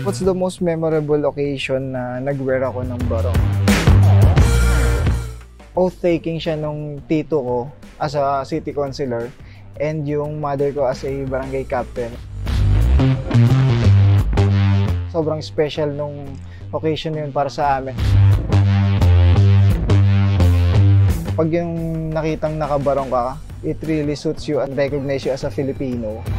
What's the most memorable occasion na nag-wear ako ng barong? Oath-taking siya nung tito ko as a city councilor and yung mother ko as a barangay captain. Sobrang special nung occasion yun para sa amin. Pag yung nakitang nakabarong ka, it really suits you and recognize you as a Filipino.